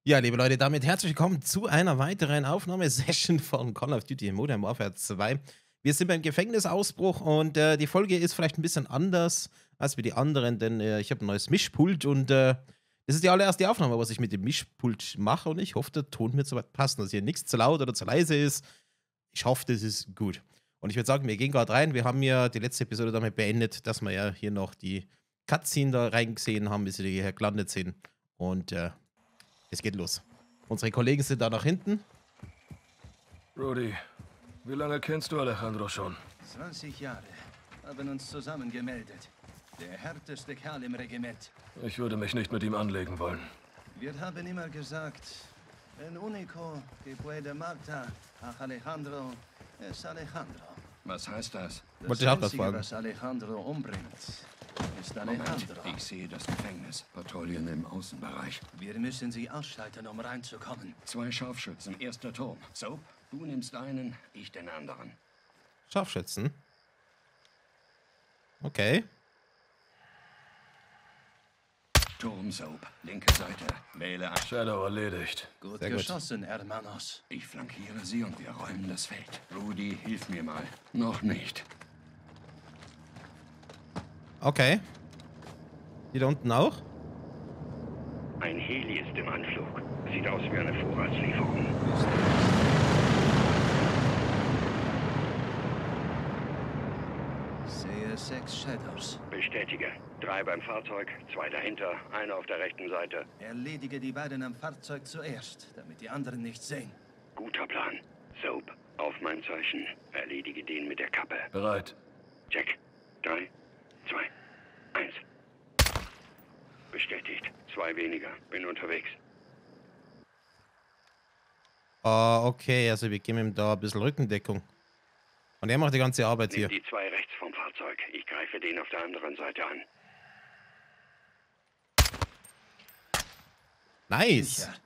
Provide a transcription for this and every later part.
Ja, liebe Leute, damit herzlich willkommen zu einer weiteren Aufnahmesession von Call of Duty Modern Warfare 2. Wir sind beim Gefängnisausbruch und die Folge ist vielleicht ein bisschen anders als wie die anderen, denn ich habe ein neues Mischpult und das ist die allererste Aufnahme, was ich mit dem Mischpult mache und ich hoffe, der Ton wird soweit passen, dass hier nichts zu laut oder zu leise ist. Ich hoffe, das ist gut. Und ich würde sagen, wir gehen gerade rein. Wir haben ja die letzte Episode damit beendet, dass wir ja hier noch die Cutscene da reingesehen haben, bis wir hier gelandet sind. Und es geht los. Unsere Kollegen sind da nach hinten. Rudy, wie lange kennst du Alejandro schon? 20 Jahre haben uns zusammen gemeldet. Der härteste Kerl im Regiment. Ich würde mich nicht mit ihm anlegen wollen. Wir haben immer gesagt, en único que puede matar a Alejandro es Alejandro. Was heißt das? Das Wollte ich auch was Einzige, fragen. was Alejandro umbringt, ist Moment, Alejandro. ich sehe das Gefängnis. Patrouillen im Außenbereich. Wir müssen sie ausschalten, um reinzukommen. 2 Scharfschützen, erster Turm. So, du nimmst einen, ich den anderen. Scharfschützen. Okay. Turm Soap, linke Seite. Wähle ein. Shadow erledigt. Gut Sehr gut. geschossen, Hermanos. Ich flankiere sie und wir räumen das Feld. Rudy, hilf mir mal. Noch nicht. Okay. Die da unten auch? Ein Heli ist im Anflug. Sieht aus wie eine Vorratslieferung. Sehe 6 Shadows. Bestätige. 3 beim Fahrzeug, 2 dahinter, einer auf der rechten Seite. Erledige die beiden am Fahrzeug zuerst, damit die anderen nichts sehen. Guter Plan. Soap, auf mein Zeichen. Erledige den mit der Kappe. Bereit. Check. 3, 2, 1. Bestätigt. 2 weniger. Bin unterwegs. Okay, also wir geben ihm da ein bisschen Rückendeckung. Und er macht die ganze Arbeit Nimm hier. die 2 rechts vom Fahrzeug. Ich greife den auf der anderen Seite an. Nice. Sicher.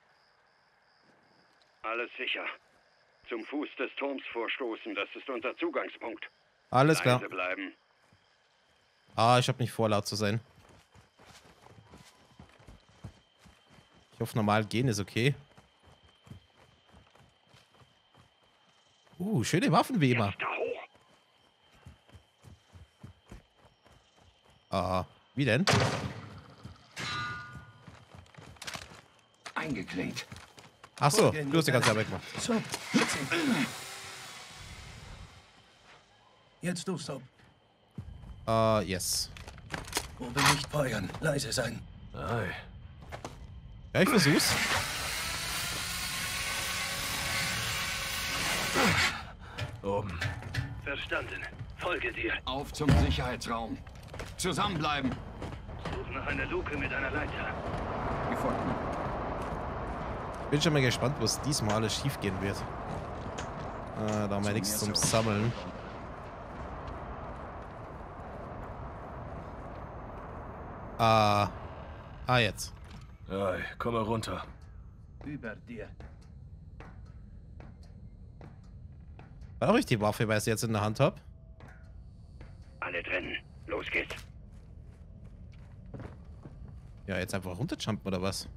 Alles sicher. Zum Fuß des Turms vorstoßen. Das ist unser Zugangspunkt. Alles klar. Leise bleiben. Ich habe nicht vor, laut zu sein. Ich hoffe, normal gehen ist okay. Schöne Waffen wie immer. Jetzt da hoch. Wie denn? Eingeklinkt. Achso, du hast die ganze Arbeit gemacht. So, jetzt ihn. Jetzt du, Soap. Yes. Oben nicht feuern, leise sein. Ei. Ja, ich versuch's. Oben. Verstanden. Folge dir. Auf zum Sicherheitsraum. Zusammenbleiben. Such nach einer Luke mit einer Leiter. Gefunden. Ich bin schon mal gespannt, was diesmal alles schief gehen wird. Da haben wir nichts zum Sammeln. Jetzt. Ei, komm mal runter. Über dir. Brauche ich die Waffe, weil ich sie jetzt in der Hand habe? Alle trennen. Los geht's. Ja, jetzt einfach runterjumpen oder was?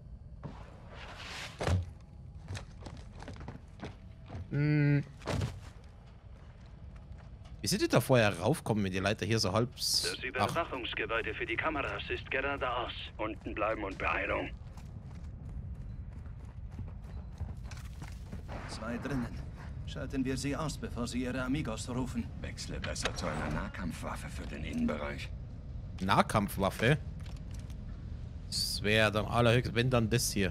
Wie sind die da vorher raufkommen, wenn die Leiter hier so halb... Das Überwachungsgebäude für die Kameras ist geradeaus. Unten bleiben und Beeilung. 2 drinnen. Schalten wir sie aus, bevor sie ihre Amigos rufen. Wechsle besser zu einer Nahkampfwaffe für den Innenbereich. Nahkampfwaffe? Das wäre dann allerhöchst, wenn dann das hier.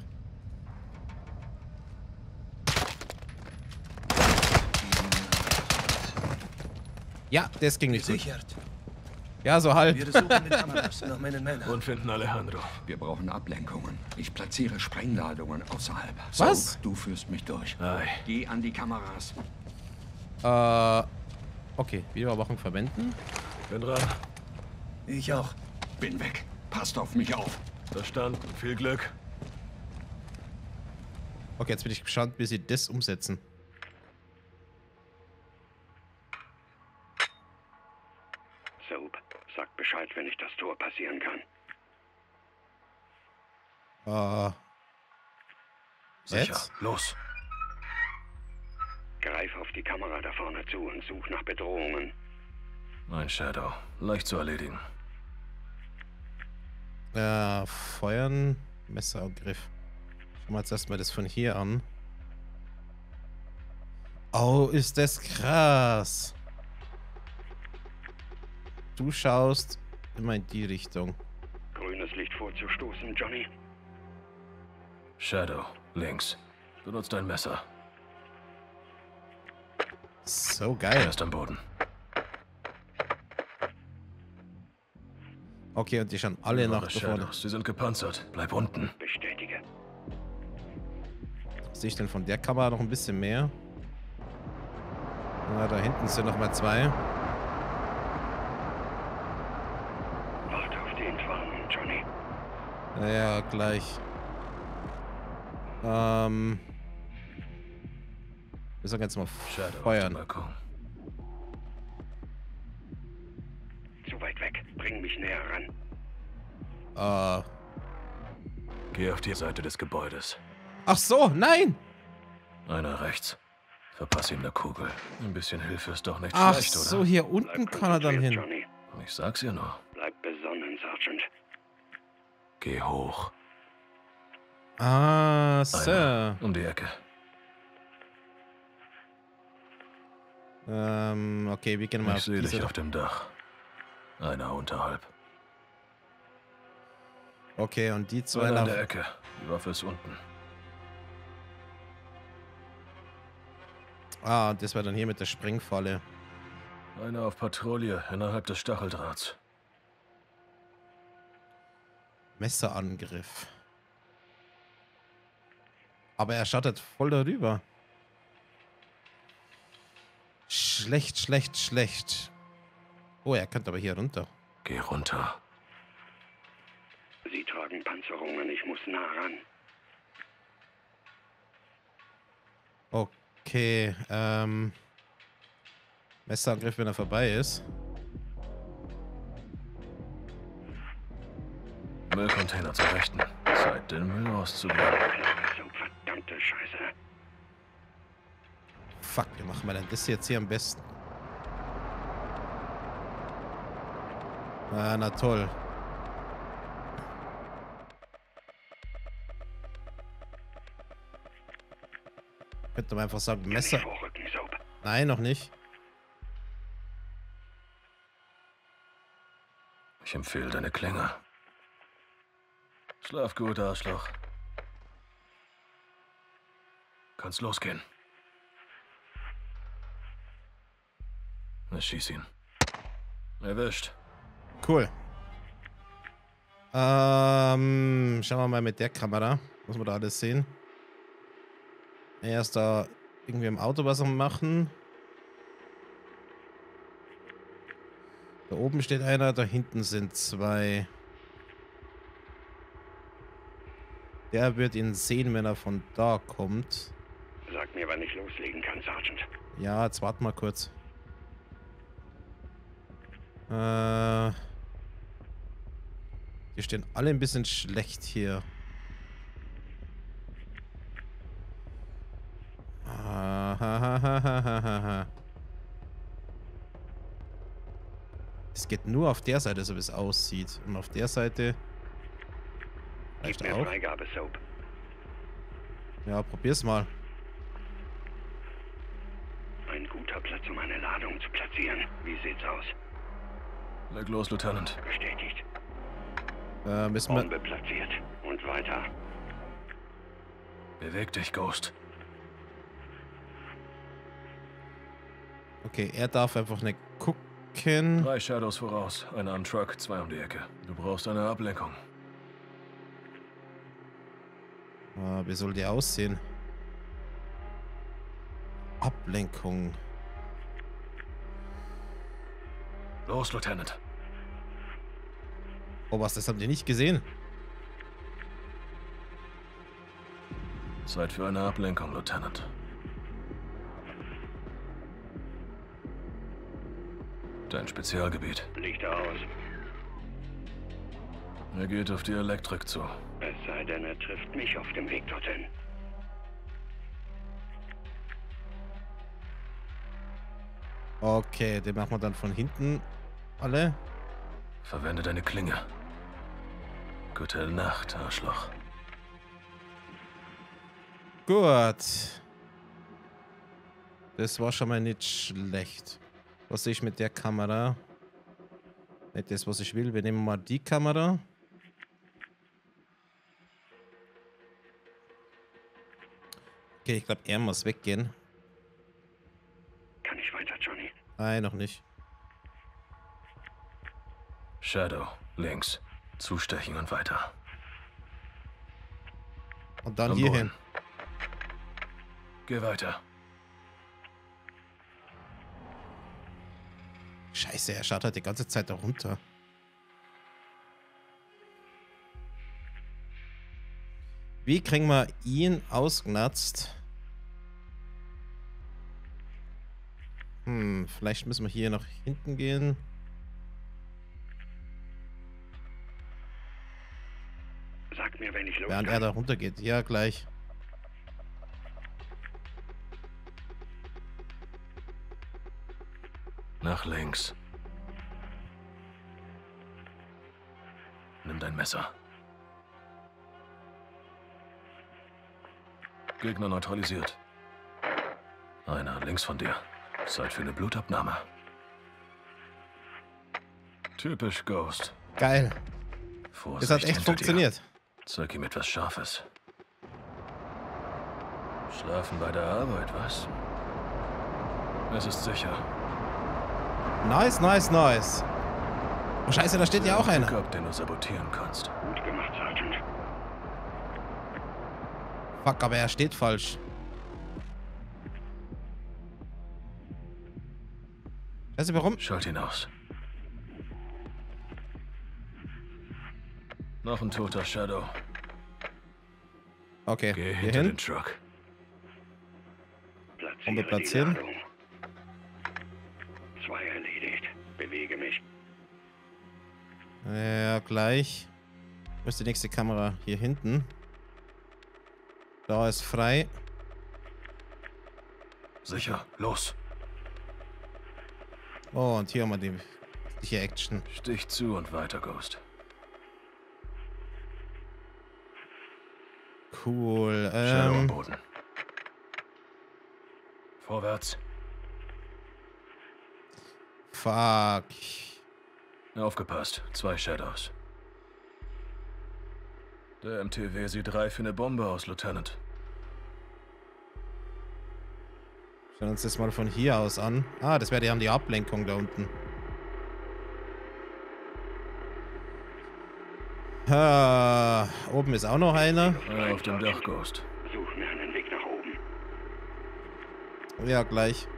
Ja, das ging nicht gut. Gesichert. Ja, so halb. Wir suchen mit Kameras nach meinen Männern. Und finden Alejandro. Wir brauchen Ablenkungen. Ich platziere Sprengladungen außerhalb. Was? So, du führst mich durch. Ei. Geh an die Kameras. Okay, Videoüberwachung verwenden. Bin dran. Ich auch. Bin weg. Passt auf mich auf. Verstanden. Viel Glück. Okay, jetzt bin ich gespannt, bis sie das umsetzen. Soap, sag Bescheid, wenn ich das Tor passieren kann. Sicher. Jetzt? Los. Greif auf die Kamera da vorne zu und such nach Bedrohungen. Ein Shadow. Leicht zu erledigen. Feuern, Messerangriff. Schauen wir uns erstmal das von hier an. Oh, ist das krass. Du schaust immer in die Richtung. Grünes Licht vorzustoßen, Johnny. Shadow. Links. Benutzt ein Messer. So Er geil. ist am Boden. Okay, und die schauen alle nach Eure da vorne. Shadows. Sie sind gepanzert. Bleib unten. Bestätige. Sehe ich denn von der Kamera noch ein bisschen mehr? Na, da hinten sind noch mal 2. Warte auf die Entwarnung, Johnny. Ja, gleich. Wir sagen jetzt mal Shadow auf dem feuern. Balkon. Zu weit weg. Bring mich näher ran. Geh auf die Seite des Gebäudes. Ach so, nein! Einer rechts. Verpass ihm eine Kugel. Ein bisschen Hilfe ist doch nicht Ach schlecht, oder? so, hier unten Bleib kann er dann hin. konzentriert, Johnny. Ich sag's ihr nur. Bleib besonnen, Sergeant. Geh hoch. Ah, so. Einer. Um die Ecke. Okay, wir gehen mal Ich auf sehe dich diese... auf dem Dach. Einer unterhalb. Okay, und die 2 Einer an nach... der Ecke. Die Waffe ist unten. Ah, und das war dann hier mit der Springfalle. Einer auf Patrouille innerhalb des Stacheldrahts. Messerangriff. Aber er schaut voll darüber. Schlecht, schlecht, schlecht. Oh, er könnte aber hier runter. Geh runter. Sie tragen Panzerungen. Ich muss nah ran. Okay, Messerangriff, wenn er vorbei ist. Müllcontainer zur Rechten. Zeit, den Müll auszubringen. So verdammte Scheiße. Fuck, wie machen wir denn das jetzt hier am besten? Ah, na toll. Könnte man einfach sagen, Messer... Vorrücken, Soap. Nein, noch nicht. Ich empfehle deine Klinge. Schlaf gut, Arschloch. Kannst losgehen. Na, schieß ihn. Erwischt. Cool. Schauen wir mal mit der Kamera. Muss man da alles sehen. Er ist da irgendwie im Auto was am machen. Da oben steht einer, da hinten sind 2. Der wird ihn sehen, wenn er von da kommt. Sag mir, wann ich loslegen kann, Sergeant. Ja, jetzt warten wir kurz. Die stehen alle ein bisschen schlecht hier. Es geht nur auf der Seite, so wie es aussieht. Und auf der Seite... Gib Reicht mir auch. Freigabe, Soap. Ja, probier's mal. Ein guter Platz, um eine Ladung zu platzieren. Wie sieht's aus? Leg los, Lieutenant. Bestätigt. Müssen wir... Bombe platziert. Und weiter. Beweg dich, Ghost. Okay, er darf einfach nicht gucken. 3 Shadows voraus. Einer am Truck, 2 um die Ecke. Du brauchst eine Ablenkung. Wie soll die aussehen? Ablenkung. Los, Lieutenant. Oh, was? Das haben die nicht gesehen? Zeit für eine Ablenkung, Lieutenant. Dein Spezialgebiet. Lichter aus. Er geht auf die Elektrik zu. Es sei denn, er trifft mich auf dem Weg dorthin. Okay, den machen wir dann von hinten alle. Verwende deine Klinge. Gute Nacht, Arschloch. Gut. Das war schon mal nicht schlecht. Was sehe ich mit der Kamera? Nicht das, was ich will. Wir nehmen mal die Kamera. Okay, ich glaube, er muss weggehen. Kann ich weiter, Johnny? Nein, noch nicht. Shadow, links. Zustechen und weiter. Und dann Am hier Boden. hin. Geh weiter. Scheiße, er schaut halt die ganze Zeit da runter. Wie kriegen wir ihn ausgenutzt? Vielleicht müssen wir hier nach hinten gehen. Sag mir, wenn ich los Während er da runter geht. Ja, gleich. Nach links. Nimm dein Messer. Gegner neutralisiert. Einer links von dir. Zeit für eine Blutabnahme. Typisch Ghost. Geil. Vorsicht Das hat echt hinter funktioniert. Dir. Zeig ihm etwas Scharfes. Schlafen bei der Arbeit, was? Es ist sicher. Nice, nice, nice. Oh, scheiße, da steht ja auch einer. Pickup, den du sabotieren kannst. Gut gemacht, Sergeant. Fuck, aber er steht falsch. Weißt du warum? Schalt ihn aus. Noch ein toter Shadow. Okay, Geh hier hinter hin. den Truck. Bombe Platziere die platzieren. Ladung. 2 erledigt. Bewege mich. Ja, gleich. Wo ist die nächste Kamera? Hier hinten. Da ist frei. Sicher, los. Oh, und hier haben wir die hier Action. Stich zu und weiter, Ghost. Cool. Shadow am Boden. Vorwärts. Fuck. Aufgepasst, 2 Shadows. Der MTW sieht 3 für eine Bombe aus, Lieutenant. Schauen uns das mal von hier aus an. Ah, das wäre die Ablenkung da unten. Oben ist auch noch einer. Einer auf dem Dach, Ghost. Such mir einen Weg nach oben. Ja, gleich.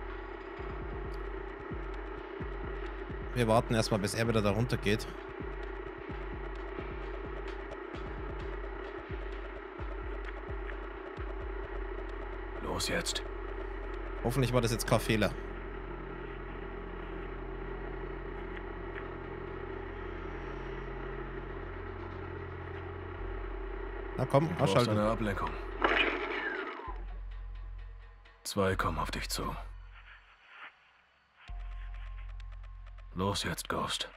Wir warten erstmal, bis er wieder da runter geht. Los jetzt. Hoffentlich war das jetzt kein Fehler. Na komm, Du brauchst ausschalten. eine Ablenkung. 2 kommen auf dich zu. Los jetzt, Ghost.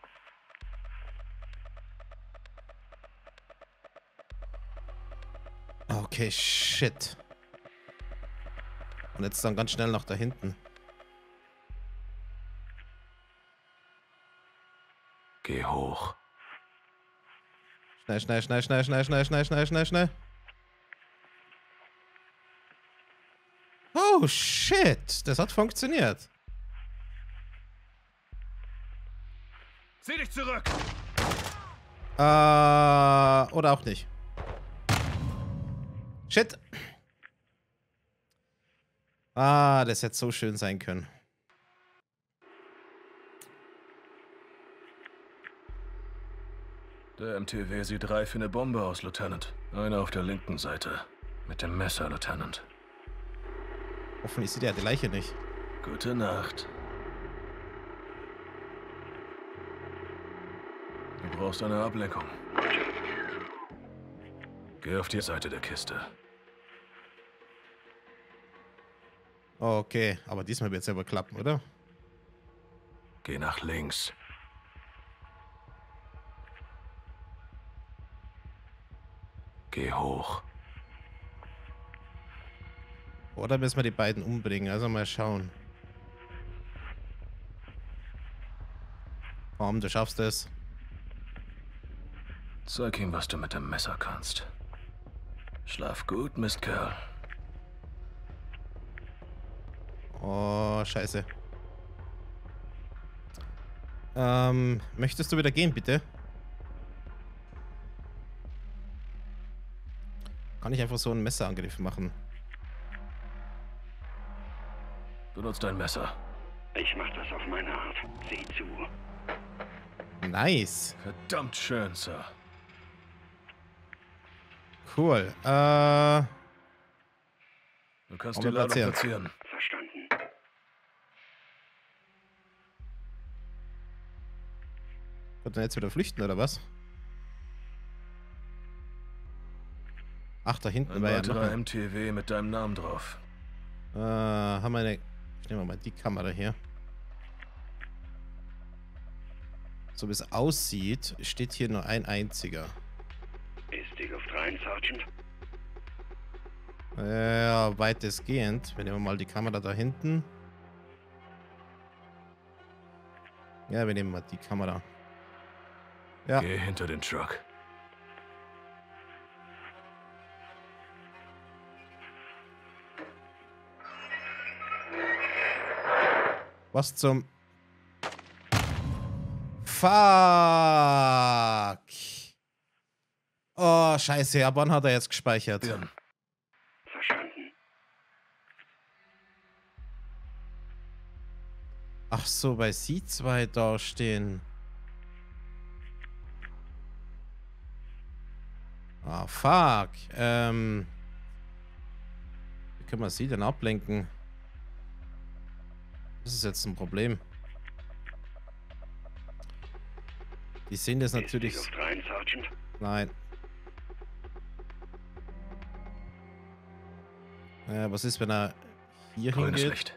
Okay, shit. Und jetzt dann ganz schnell nach da hinten. Geh hoch. Schnell, schnell, schnell, schnell, schnell, schnell, schnell, schnell, schnell, schnell. Oh, shit. Das hat funktioniert. Zieh dich zurück! Oder auch nicht. Shit. Ah, das hätte so schön sein können. Der MTW sieht 3 für eine Bombe aus, Lieutenant. Einer auf der linken Seite. Mit dem Messer, Lieutenant. Hoffentlich sieht er die Leiche nicht. Gute Nacht. Du brauchst eine Ablenkung. Geh auf die Seite der Kiste. Okay, aber diesmal wird es aber klappen, oder? Geh nach links. Geh hoch. Oder müssen wir die beiden umbringen? Also mal schauen. Komm, du schaffst es. Zeig ihm, was du mit dem Messer kannst. Schlaf gut, Mistkerl. Oh, scheiße. Möchtest du wieder gehen, bitte? Kann ich einfach so einen Messerangriff machen? Benutz dein Messer. Ich mach das auf meine Art. Sieh zu. Nice. Verdammt schön, Sir. Cool. Du kannst Wollen die wir Ladung platzieren? platzieren. Verstanden. Wird er jetzt wieder flüchten, oder was? Ach, da hinten Ein war ja noch weiterer ein... MTW mit deinem Namen drauf. Haben wir eine... Ich nehme mal die Kamera hier. So wie es aussieht, steht hier nur ein einziger. Ist die Luft rein, Sergeant? Ja, weitestgehend. Wir nehmen mal die Kamera da hinten. Ja, wir nehmen mal die Kamera. Ja. Geh hinter den Truck. Was zum... Fuck! Oh, scheiße. Ab wann hat er jetzt gespeichert? Ja. Verstanden. Ach so, bei Sie zwei da stehen. Ah, fuck. Wie können wir sie denn ablenken? Das ist jetzt ein Problem. Die sehen das natürlich... Ist die Luft rein, Sergeant? Nein. Was ist, wenn er hier Grünes hingeht? Licht.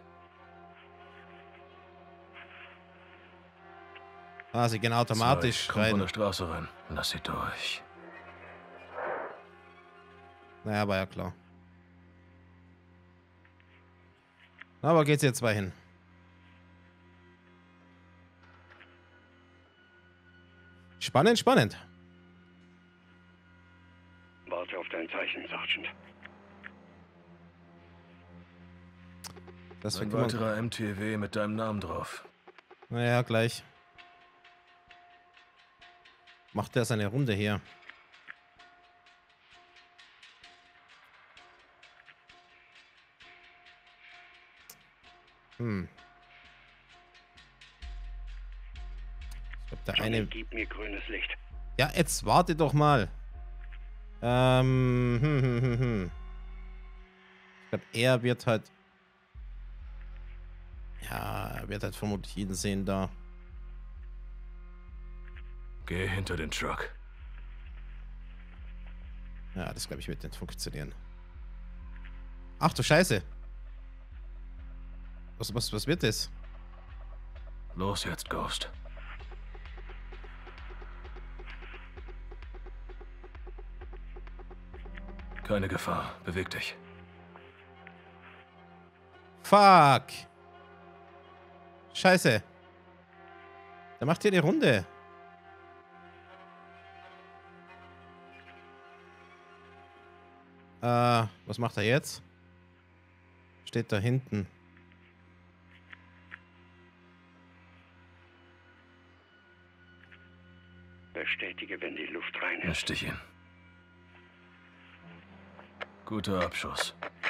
Ah, sie gehen automatisch Komm von rein. der Straße rein. Lass sie durch. Naja, war ja klar. Aber geht's jetzt zwei hin? Spannend, spannend. Warte auf dein Zeichen, Sergeant. Das Ein wird weiterer MTW mit deinem Namen drauf. Naja, gleich. Macht er seine Runde hier. Ich glaube, der Johnny, eine... gib mir grünes Licht. Ja, jetzt warte doch mal. Ich glaube, er wird halt... Ja, er wird halt vermutlich jeden sehen da. Geh hinter den Truck. Ja, das glaube ich wird nicht funktionieren. Ach du Scheiße. Was wird das? Los jetzt, Ghost. Keine Gefahr. Beweg dich. Fuck. Scheiße. Der macht hier die Runde. Was macht er jetzt? Steht da hinten. Bestätige, wenn die Luft rein ist. Misch dich ihn. Guter Abschuss.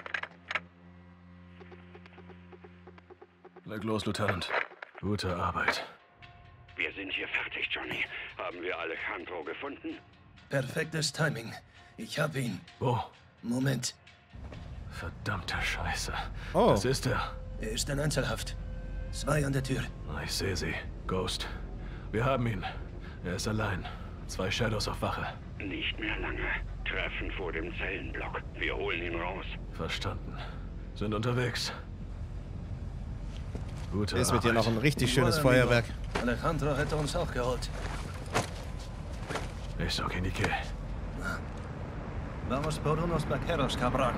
Leg los, Lieutenant. Gute Arbeit. Wir sind hier fertig, Johnny. Haben wir Alejandro gefunden? Perfektes Timing. Ich hab ihn. Wo? Moment. Verdammte Scheiße. Oh. Das ist er. Er ist in Einzelhaft. 2 an der Tür. Ich sehe sie. Ghost. Wir haben ihn. Er ist allein. 2 Shadows auf Wache. Nicht mehr lange. Treffen vor dem Zellenblock. Wir holen ihn raus. Verstanden. Sind unterwegs. Gute Ist mit dir noch ein richtig schönes Bueno, Feuerwerk. amigo. Alejandro hätte uns auch geholt. Eso que ni qué. Vamos por unos vaqueros, cabrón.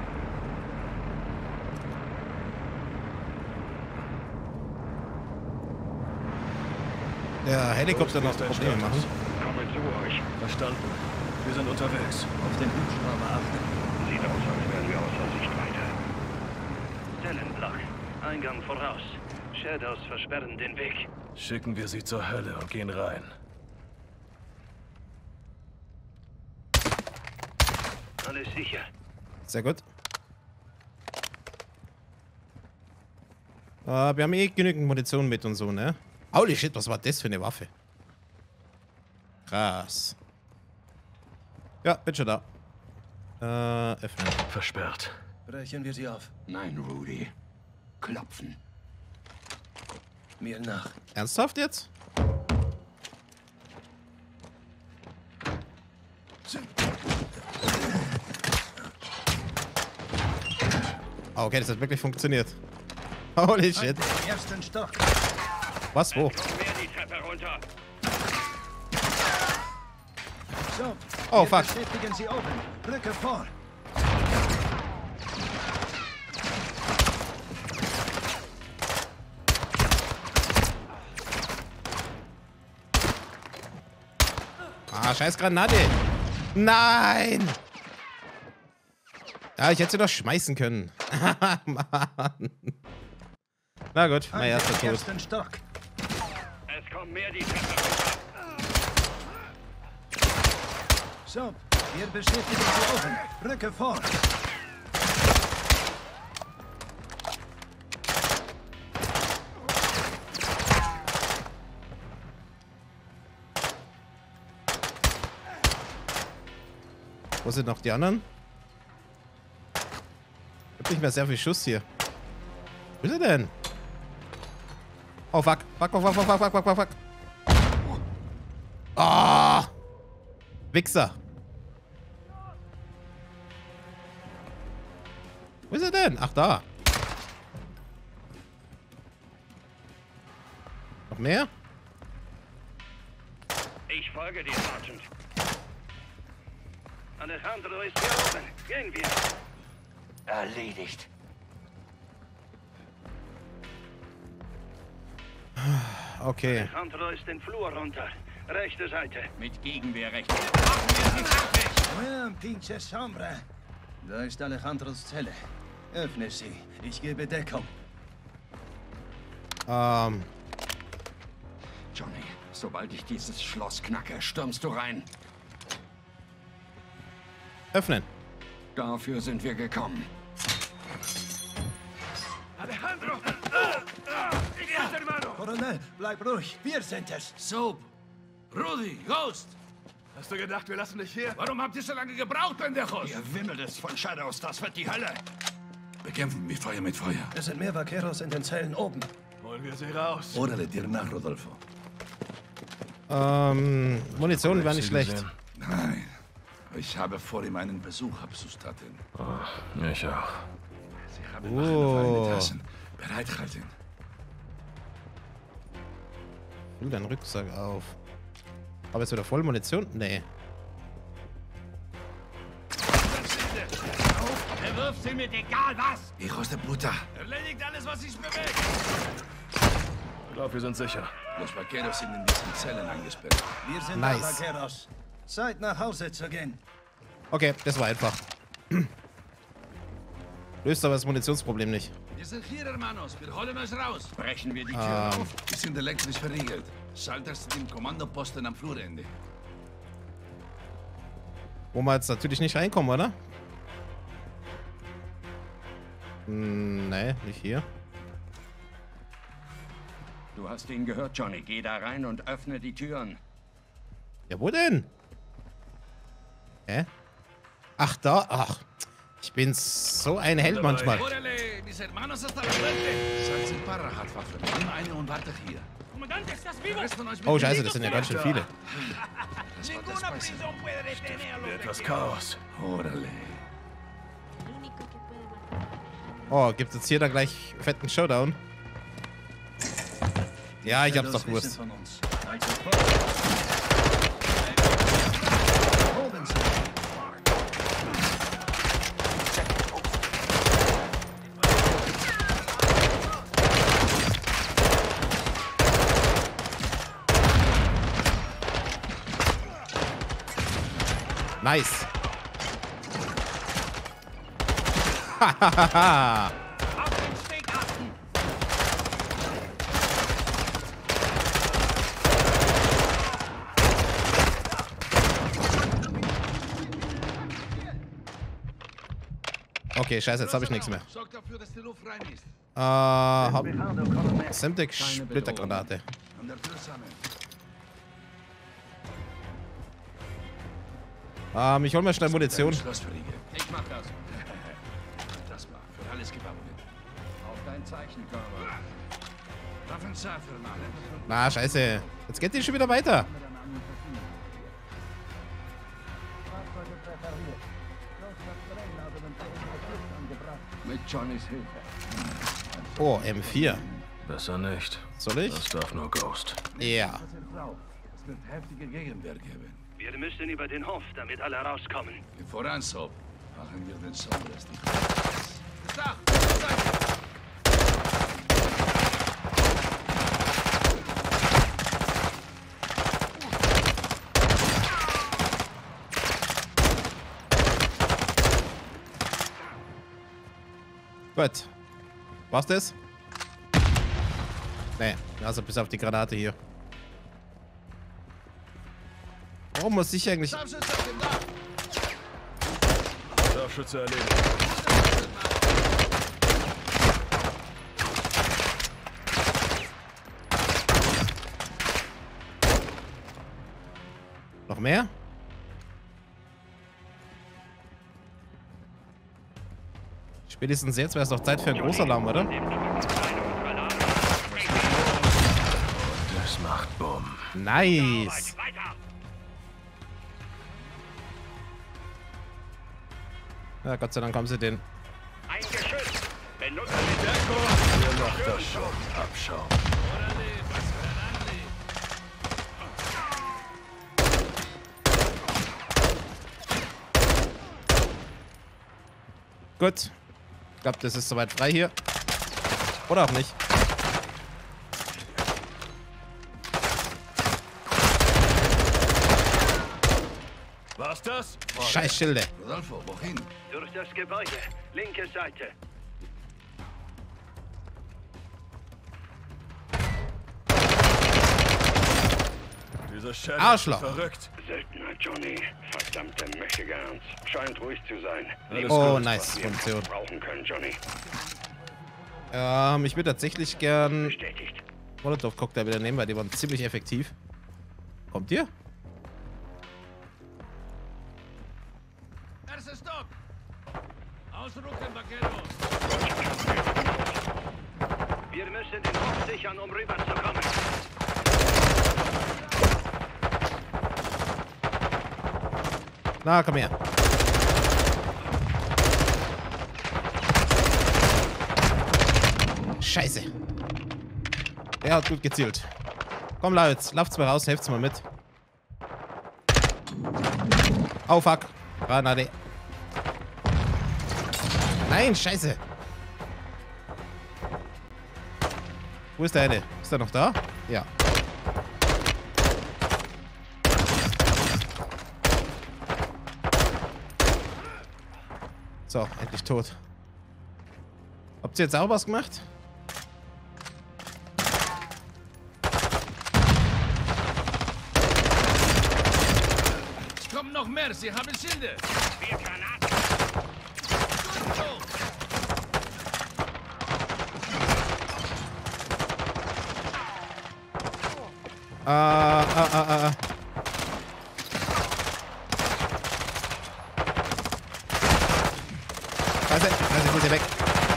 Der Helikopter noch Probleme machen. Komme zu euch. Verstanden. Wir sind unterwegs. Auf den Hubschrauber achten. Sieht aus, als wären wir außer Sicht weiter. Stellenblock. Eingang voraus. Shadows versperren den Weg. Schicken wir sie zur Hölle und gehen rein. Alles sicher. Sehr gut. Wir haben eh genügend Munition mit und so, ne? Holy shit, was war das für eine Waffe? Krass. Ja, bin schon da. Öffnen. Versperrt. Brechen wir sie auf. Nein, Rudy. Klopfen. Mir nach. Ernsthaft jetzt? Ah, okay, das hat wirklich funktioniert. Holy shit. Ersten Stock. Was, wo? Kommt mehr die Treppe runter. So. Oh, wir fuck. bestätigen sie oben. Brücke vor. Ah, scheiß Granate. Nein. Ja, ich hätte sie doch schmeißen können. Mann. Na gut, mein erster Tod. Ersten Stock. Es kommt mehr die Treppe runter. So. Wir bestätigen sie oben. Brücke vor. Wo sind noch die anderen? Ich hab nicht mehr sehr viel Schuss hier. Wo ist er denn? Oh, fuck. Fuck, fuck, fuck, fuck, fuck, fuck, fuck, fuck. Ah! Wichser. Wo ist er denn? Ach, da. Noch mehr? Ich folge dir, Sergeant. Alejandro ist hier oben. Gehen wir. Erledigt. Okay. Alejandro ist den Flur runter. Rechte Seite. Mit Gegenwehr rechnen. Machen wir sie fertig! Buen pinche Sombra. Da ist Alejandros Zelle. Öffne sie. Ich gebe Deckung. Johnny, sobald ich dieses Schloss knacke, stürmst du rein. Öffnen. Dafür sind wir gekommen. Alejandro! Colonel, bleib ruhig. Wir sind es. Soap, Rudy, Ghost. Hast du gedacht, wir lassen dich hier? Warum habt ihr so lange gebraucht, Pendejos? Ihr wimmelt es von Shadows, das wird die Hölle. Bekämpfen wir Feuer mit Feuer. Es sind mehr Vaqueros in den Zellen oben. Holen wir sie raus. Órale, dir nach, Rodolfo. Munition wäre nicht schlecht. Gesehen. Nein, ich habe vor ihm einen Besuch abzustatten. Oh, ich auch. Sie haben feine Taschen. Bereithalten. Füll deinen Rucksack auf. Aber ist wieder voll Munition? Nee. Er wirft sie mit egal was. Hijos de puta. Erledigt alles, was sich bewegt. Ich glaube, wir sind sicher. Los Vaqueros sind in diesen Zellen eingesperrt. Wir sind Nice. Vaqueros. Zeit nach Hause zu gehen. Okay, das war einfach. Löst aber das Munitionsproblem nicht. Wir sind hier, Hermanos. Wir holen euch raus. Brechen wir die Tür auf. Wir sind elektrisch verriegelt. Schalterst im Kommandoposten am Flurende. Wo wir jetzt natürlich nicht reinkommen, oder? Nee, nicht hier. Du hast ihn gehört, Johnny. Geh da rein und öffne die Türen. Ja, wo denn? Hä? Ach, da. Ach, ich bin so ein Held manchmal. Órale, mis hermanos hasta la muerte. Salz Parra hat Waffen. Nimm eine und warte hier. Der Rest von euch Oh, scheiße, das sind ja ganz schön viele. Das war das Beste. Etwas Chaos. Órale. Oh, gibt's jetzt hier dann gleich fetten Showdown? Ja, ich hab's Shadows doch gewusst. wissen von uns. Also vor. Oben sind. Nice. Hahaha. Okay, scheiße, jetzt habe ich nichts mehr. Sorgt dafür, dass die Luft rein ist. Semtex Splittergranate. An der Tür sammeln. Ich hol mal schnell Munition. Schloss verriegeln. Ich mach das. Das war für alles gewappnet. Auf dein Zeichen, Körper. Waffen scharf für alle. Na, scheiße. Jetzt geht die schon wieder weiter. Mit Johnnys Hilfe. Oh, M4. Besser nicht. Soll ich? Das darf nur Ghost. Ja. Es wird heftige Gegenwehr geben. Wir müssen über den Hof, damit alle rauskommen. Voran, Soap. Machen wir den Sonderrest nicht. Das Dach! Das Dach! Gut. War's das? Nee, also bis auf die Granate hier. Warum muss ich eigentlich... Scharfschütze auf dem Dach! Scharfschütze erledigt. Noch mehr? Spätestens jetzt wäre es doch Zeit für einen Großalarm, oder? Das macht Bumm. Nice. Ja, Gott sei Dank haben sie den. Ein Geschütz! Benutzt Ihr macht das schon. Abschauen. Gut. Ich glaube, das ist soweit frei hier. Oder auch nicht. War's das? Scheiß Schilde. Rodolfo, wohin? durch das Gebäude. Linke Seite. Dieser Shadow Arschloch. ist verrückt. Söldner Johnny. Verdammte Mächtigerns. Scheint ruhig zu sein. Alles Oh, gut. nice. Munition. Brauchen können, Johnny. Ich würde tatsächlich gern Bestätigt. Molotov-Cocktail wieder nehmen, weil die waren ziemlich effektiv. Kommt ihr? Erster Stock! Ausrücken, Vaqueros! Wir müssen den Hof sichern, um rüberzukommen. Na, komm her. Scheiße. Der hat gut gezielt. Komm, Leute, lauft's mal raus, helft's mal mit. Oh, fuck. Granate. Nein, scheiße. Wo ist der eine? Ist er noch da? Ja. So, endlich tot. Habt ihr jetzt auch was gemacht? Es kommen noch mehr, sie haben Schilde! Wir Granaten. Scheiße, ich muss hier weg.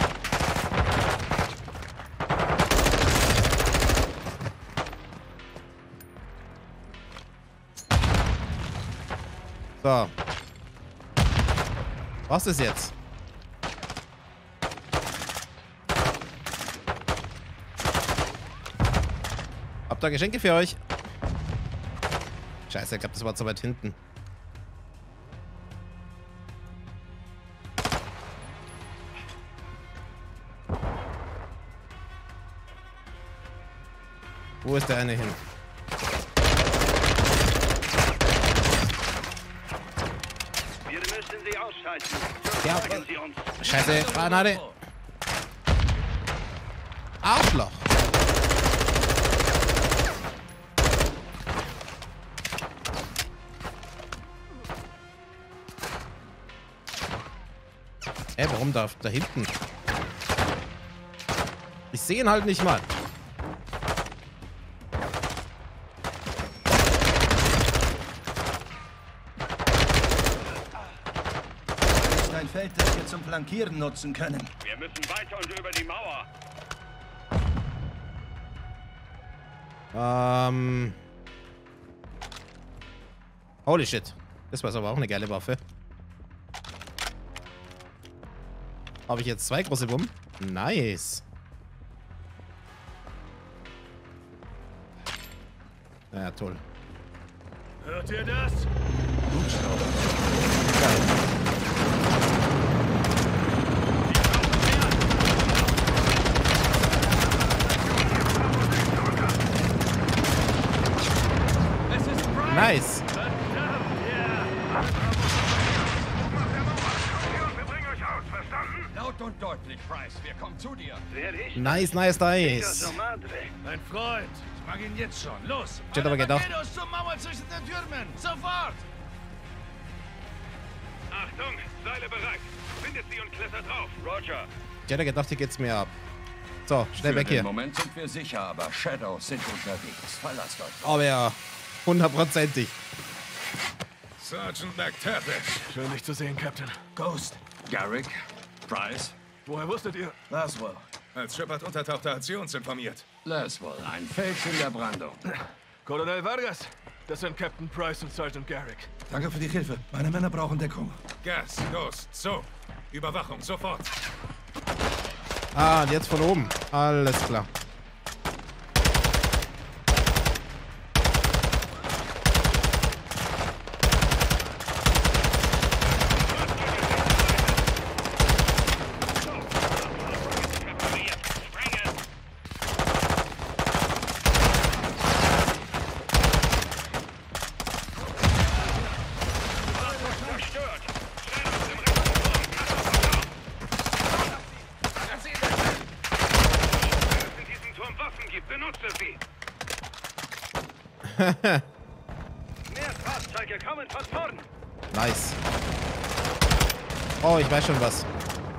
So. Was ist jetzt? Habt ihr Geschenke für euch? Scheiße, ich glaube, das war zu weit hinten. Wo ist der eine hin? Wir müssen sie ausschalten. Ja, Sagen Sie uns. Scheiße, Granate. Arschloch. Warum da hinten? Ich sehe ihn halt nicht mal. Das ist ein Feld, das wir zum Flankieren nutzen können. Wir müssen weiter und über die Mauer. Holy shit. Das war aber auch eine geile Waffe. Habe ich jetzt 2 große Bomben? Nice. Ja, toll. Hört ihr das? Nice. Laut und deutlich, Price. Wir kommen zu dir. Wer ist Nice, nice, nice. Casa Madre? Mein Freund. Ich mag ihn jetzt schon. Los! Ich hätte aber gedacht. Vaqueros zur Mauer zwischen den Türmen! Sofort! Achtung, Seile bereit. Findet sie und klettert drauf. Roger. Ich hätte gedacht, hier geht's mir ab. So, schnell Für weg den hier. Moment sind wir sicher, aber Shadows sind unterwegs. Verlasst euch. Aber ja, 100%ig. Sergeant McTavish. Schön, dich zu sehen, Captain. Ghost. Garrick, Price, Woher wusstet ihr? Laswell. Als Shepard untertauchte, hat sie uns informiert. Laswell, ein Fels in der Brandung. Colonel Vargas. Das sind Captain Price und Sergeant Garrick. Danke für die Hilfe. Meine Männer brauchen Deckung. Gas, Ghost, so. Überwachung, sofort. Ah, und jetzt von oben. Alles klar. Mehr Fahrzeuge kommen von vorn. Nice. Oh, ich weiß schon was.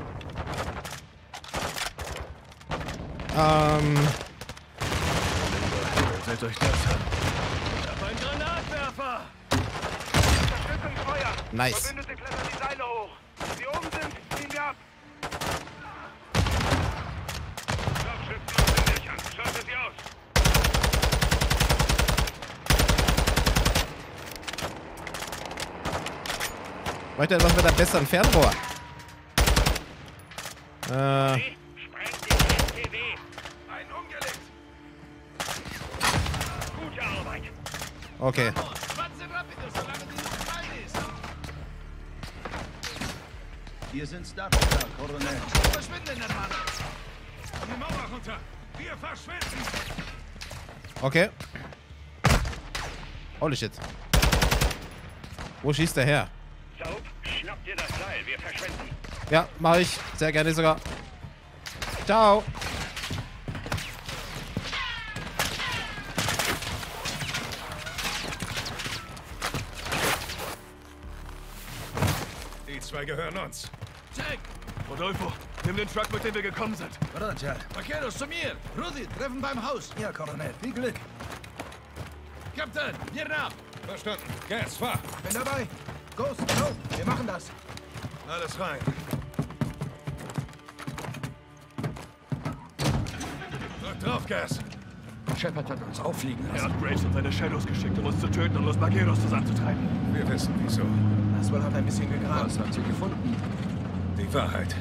Seht euch das an. Ich hab einen Granatwerfer. Unterstützungsfeuer. Nice. Verbündete klettern die Seile hoch. Sie oben sind, ziehen wir ab. Scharfschützen auf den Dächern. Schaltet sie aus. Bräuchte etwas mit einem besseren Fernrohr. Sprengt die STW. Ein umgelegt. Gute Arbeit. Okay. Schwanze rapido, solange die nicht frei ist. Wir sind startklar, Colonel. Verschwinden, Hermano. Die Mauer runter. Wir verschwinden. Okay. Holy shit. Wo schießt der her? Soap, schnapp dir das Seil. Wir verschwinden. Ja, mache ich. Sehr gerne sogar. Ciao. Die zwei gehören uns. Jack! Rodolfo, nimm den Truck, mit dem wir gekommen sind. Roger. Vaqueros, zu mir. Rudy, Treffen beim Haus. Ja, Colonel. Viel Glück. Captain, hier nach. Verstanden. Gas, fahr. Bin dabei. Ghost, go. Wir machen das. Alles rein. Drück drauf, Gas. Shepard hat uns auffliegen Er lassen. hat Graves und seine Shadows geschickt, um uns zu töten und Los Vaqueros zusammenzutreiben. Wir wissen, wieso. Laswell hat ein bisschen gegraben. Was hat sie gefunden? Die Wahrheit.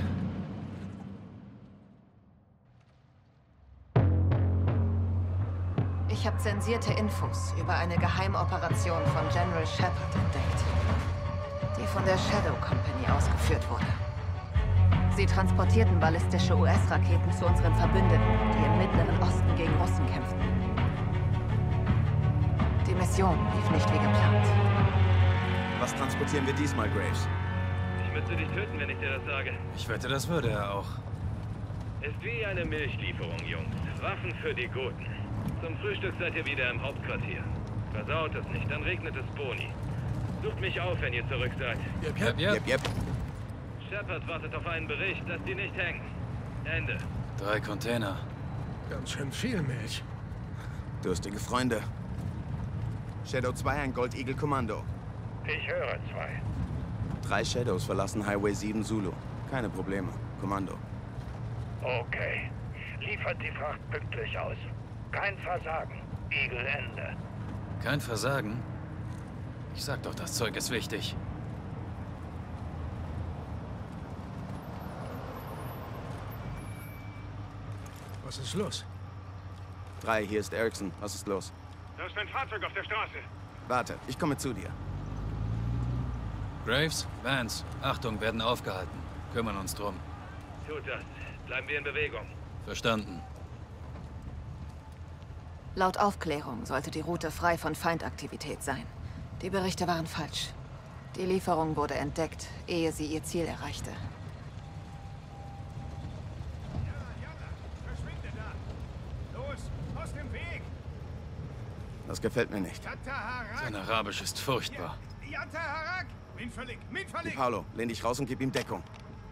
Ich Ich habe zensierte Infos über eine Geheimoperation von General Shepard entdeckt, die von der Shadow Company ausgeführt wurde. Sie transportierten ballistische US-Raketen zu unseren Verbündeten, die im Mittleren Osten gegen Russen kämpften. Die Mission lief nicht wie geplant. Was transportieren wir diesmal, Graves? Ich müsste dich töten, wenn ich dir das sage. Ich wette, das würde er auch. Ist wie eine Milchlieferung, Jungs. Waffen für die Guten. Zum Frühstück seid ihr wieder im Hauptquartier. Versaut es nicht, dann regnet es Boni. Sucht mich auf, wenn ihr zurück seid. Yep. Shepard wartet auf einen Bericht, dass die nicht hängen. Ende. 3 Container. Ganz schön viel Milch. Durstige Freunde. Shadow 2, ein Gold-Eagle-Kommando. Ich höre 2. 3 Shadows verlassen Highway 7 Zulu. Keine Probleme. Kommando. Okay. Liefert die Fracht pünktlich aus. Kein Versagen. Eagle Ende. Kein Versagen? Ich sag doch, das Zeug ist wichtig. Was ist los? 3, hier ist Erickson. Was ist los? Da ist ein Fahrzeug auf der Straße. Warte, ich komme zu dir. Graves, Vance, Achtung, werden aufgehalten. Kümmern uns drum. Tut das. Bleiben wir in Bewegung. Verstanden. Laut Aufklärung sollte die Route frei von Feindaktivität sein. Die Berichte waren falsch. Die Lieferung wurde entdeckt, ehe sie ihr Ziel erreichte. Das gefällt mir nicht. Sein Arabisch ist furchtbar. Di Paolo, lehn dich raus und gib ihm Deckung.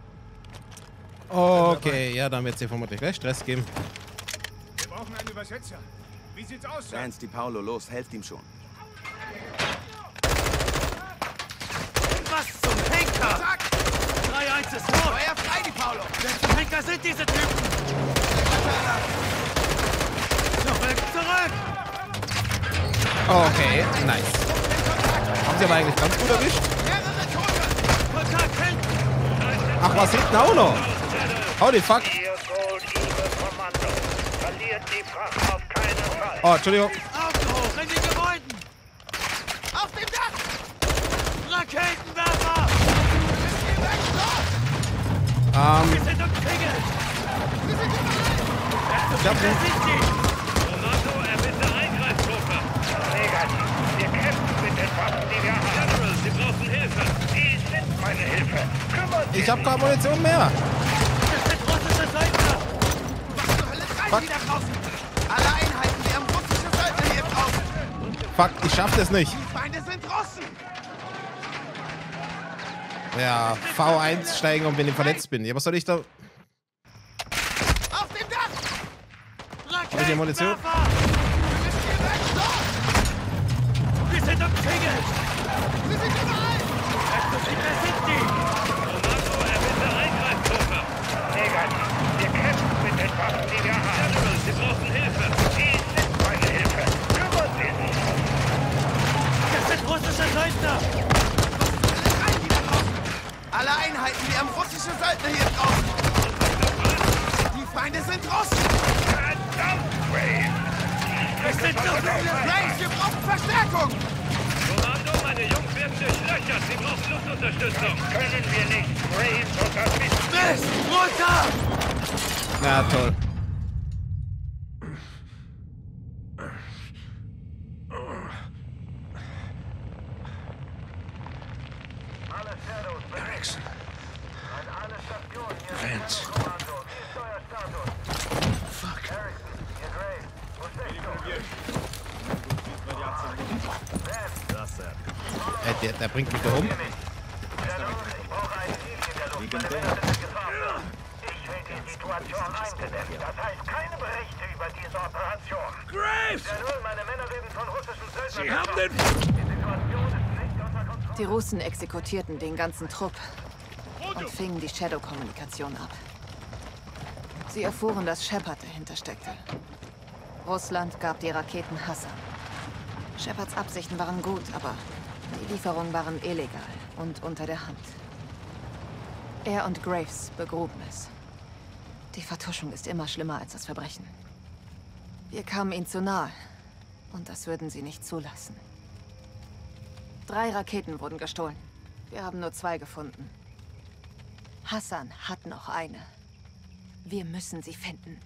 Okay, ja, dann wird es hier vermutlich gleich Stress geben. Wir brauchen einen Übersetzer. Wie sieht's aus? Vance, Di Paolo, los, helft ihm schon. Was zum Henker? 3-1 ist tot! Feuer frei, Di Paolo! Welche Henker sind diese Typen? Zurück! Okay, nice. Haben sie aber eigentlich ganz gut erwischt. Ach, was hinten auch noch? Holy fuck. Oh, Entschuldigung. Augen hoch in den Gebäuden! Auf dem Dach! Raketenwerfer! Wir sind umzingelt! Ich hab Wer sind die? Kommando, erbitte Eingreiftruppe. Negativ. Wir kämpfen mit den Waffen, die wir haben. General, Sie brauchen Hilfe. Sie sind meine Hilfe. Kümmern Sie Ich hab keine Munition mehr. Das sind russische Söldner! Was zur Hölle treiben Fuck. die da draußen? Alle Einheiten, wir haben russische Söldner hier draußen! Fuck, ich schaff das nicht. Die Feinde sind Russen! Ja, V1 steigen und wenn ich verletzt bin. Ja, was soll ich da? Auf dem Dach! Hab ich hier Munition? Raketenwerfer! Wir sind umzingelt! Sie sind überall! Wer sind die? Kommando, erbitte Eingreiftruppe. Negativ. Wir kämpfen mit den Waffen, die wir haben. General, Sie brauchen Hilfe. Sie sind meine Hilfe. Kümmern Sie sich. Das sind russische Söldner! Alle Einheiten, wir haben russische Söldner hier draußen! Die Feinde sind Russen! Verdammt, Graves! Es sind so viele! Graves, wir brauchen Verstärkung! Kommando, meine Jungs werden durchlöchert. Sie brauchen Luftunterstützung. Können wir nicht Graves unterstützen? Mist! Runter! Na toll. Erickson. Vance. Fuck. Der bringt mich da um. Ich will die Situation eingedämmt. Das heißt, keine Berichte über diese Operation. Graves! Jawohl, meine Männer werden von russischen Söldnern Sie haben den... Die Situation ist nicht unter Kontrolle. Die Russen exekutierten den ganzen Trupp und fingen die Shadow-Kommunikation ab. Sie erfuhren, dass Shepard dahinter steckte. Russland gab die Raketen Hassan. Shepards Absichten waren gut, aber die Lieferungen waren illegal und unter der Hand. Er und Graves begruben es. Die Vertuschung ist immer schlimmer als das Verbrechen. Wir kamen ihnen zu nahe, Und das würden sie nicht zulassen. 3 Raketen wurden gestohlen. Wir haben nur 2 gefunden. Hassan hat noch eine. Wir müssen sie finden.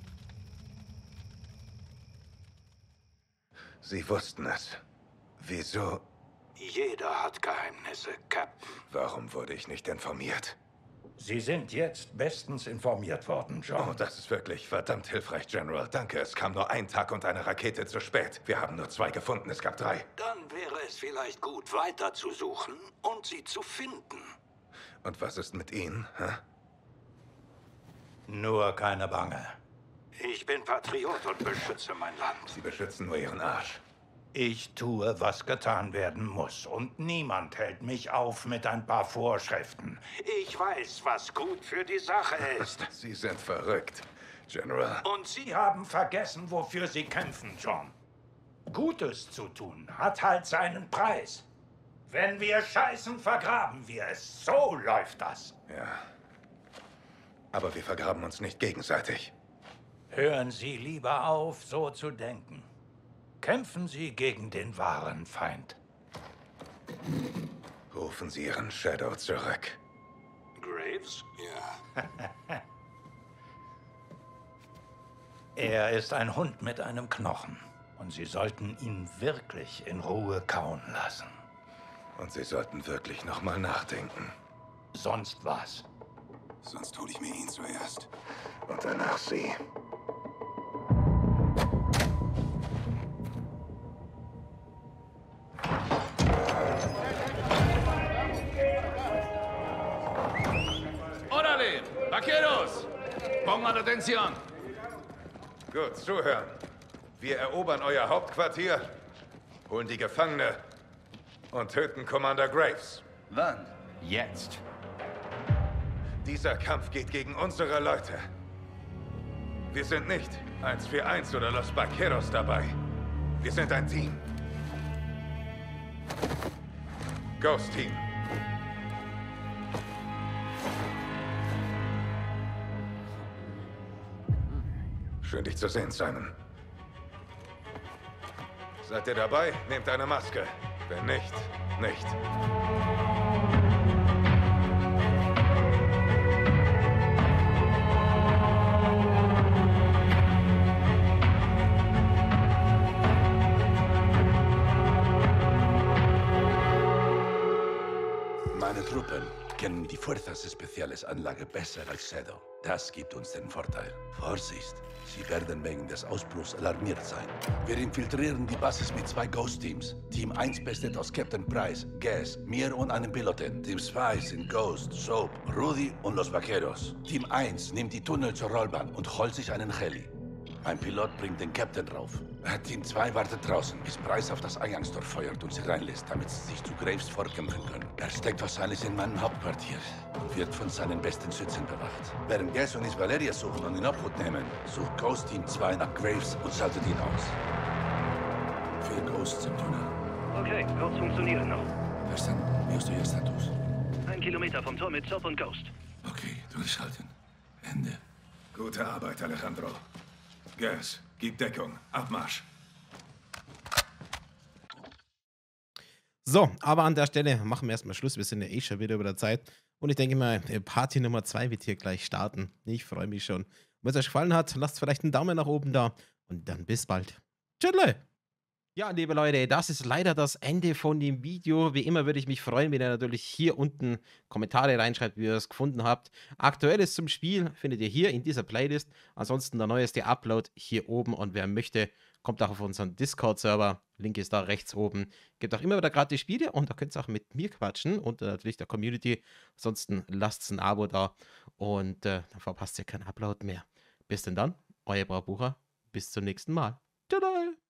Sie wussten es. Wieso? Jeder hat Geheimnisse, Captain. Warum wurde ich nicht informiert? Sie sind jetzt bestens informiert worden, John. Oh, das ist wirklich verdammt hilfreich, General. Danke, es kam nur ein Tag und eine Rakete zu spät. Wir haben nur 2 gefunden, es gab 3. Dann wäre es vielleicht gut, weiter zu suchen und sie zu finden. Und was ist mit Ihnen, hä? Nur keine Bange. Ich bin Patriot und beschütze mein Land. Sie beschützen nur Ihren Arsch. Ich tue, was getan werden muss. Und niemand hält mich auf mit ein paar Vorschriften. Ich weiß, was gut für die Sache ist. Sie sind verrückt, General. Und Sie haben vergessen, wofür Sie kämpfen, John. Gutes zu tun hat halt seinen Preis. Wenn wir scheißen, vergraben wir es. So läuft das. Ja. Aber wir vergraben uns nicht gegenseitig. Hören Sie lieber auf, so zu denken. Kämpfen Sie gegen den wahren Feind. Rufen Sie Ihren Shadow zurück. Graves? Ja. Er ist ein Hund mit einem Knochen. Und Sie sollten ihn wirklich in Ruhe kauen lassen. Und Sie sollten wirklich noch mal nachdenken. Sonst was? Sonst hole ich mir ihn zuerst. Und danach Sie. Órale, vaqueros! Pongan atención! Gut, zuhören. Wir erobern euer Hauptquartier, holen die Gefangene und töten Commander Graves. Wann? Jetzt. Dieser Kampf geht gegen unsere Leute. Wir sind nicht 141 oder Los Vaqueros dabei. Wir sind ein Team. Ghost Team. Schön, dich zu sehen, Simon. Seid ihr dabei? Nehmt eine Maske. Wenn nicht, nicht. Meine Truppen kennen die Fuerzas Especiales Anlage besser als Shadow. Das gibt uns den Vorteil. Vorsicht, sie werden wegen des Ausbruchs alarmiert sein. Wir infiltrieren die Basis mit 2 Ghost-Teams. Team 1 besteht aus Captain Price, Gas, mir und einem Piloten. Team 2 sind Ghost, Soap, Rudy und Los Vaqueros. Team 1 nimmt die Tunnel zur Rollbahn und holt sich einen Heli. Ein Pilot bringt den Captain rauf. Team 2 wartet draußen, bis Price auf das Eingangstor feuert und sie reinlässt, damit sie sich zu Graves vorkämpfen können. Er steckt wahrscheinlich in meinem Hauptquartier und wird von seinen besten Schützen bewacht. Während Gas und ich Valeria suchen und in Obhut nehmen, sucht Ghost Team 2 nach Graves und schaltet ihn aus. 4 Ghosts im Tunnel. Okay, Codes funktionieren noch. Verstanden. Wie ist euer Status? 1 Kilometer vom Tor mit Soap und Ghost. Okay, durchhalten. Ende. Gute Arbeit, Alejandro. Gas, gib Deckung. Abmarsch. So, aber an der Stelle machen wir erstmal Schluss. Wir sind ja eh schon wieder über der Zeit. Und ich denke mal, Party Nummer 2 wird hier gleich starten. Ich freue mich schon. Wenn es euch gefallen hat, lasst vielleicht einen Daumen nach oben da. Und dann bis bald. Tschüss. Ja, liebe Leute, das ist leider das Ende von dem Video. Wie immer würde ich mich freuen, wenn ihr natürlich hier unten Kommentare reinschreibt, wie ihr es gefunden habt. Aktuelles zum Spiel findet ihr hier in dieser Playlist. Ansonsten der neueste Upload hier oben. Und wer möchte, kommt auch auf unseren Discord-Server. Link ist da rechts oben. Gibt auch immer wieder gratis Spiele und da könnt ihr auch mit mir quatschen und natürlich der Community. Ansonsten lasst ein Abo da und dann verpasst ihr keinen Upload mehr. Bis denn dann, euer Braubucher. Bis zum nächsten Mal. Tada!